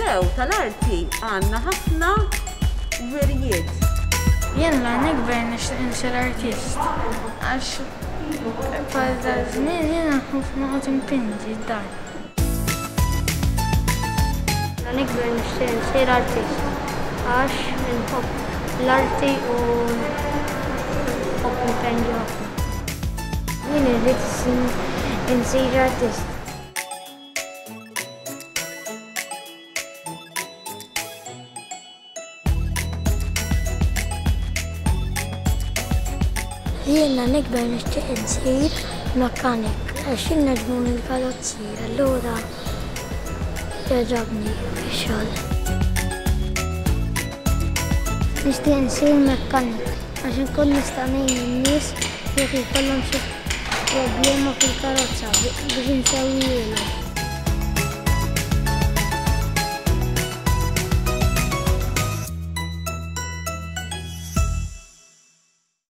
Museo tal-Arti għandna ħafna wirijiet. Jien la nikber nixtieq insir artist. Għax bħala żmien jiena noqgħod impinġi d-dar. La nikber nixtieq insir artist. Għax inħobb l-arti u nħobb impinġi ħafna. Jien irrid insir artist. Jiena nikber nixtieq insir mekkanik għax jinneġmun il-karozzi, allura jogħġobni x-xogħol. Nixtieq insir mekkanik għax inkun nista' ngħin in-nies jekk ikollhom xi problema fil-karozza biex insewwilhom.